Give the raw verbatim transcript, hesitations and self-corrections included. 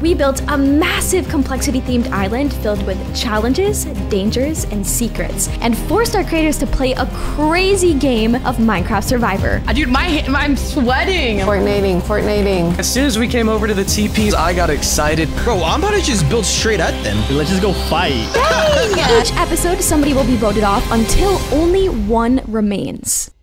we built a massive complexity-themed island filled with challenges, dangers, and secrets, and forced our creators to play a crazy game of Minecraft Survivor. Uh, dude, my, I'm sweating. Fortnating, Fortnating. As soon as we came over to the T Ps, I got excited. Bro, I'm about to just build straight at them. Let's just go fight. Each episode, somebody will be voted off until only one remains.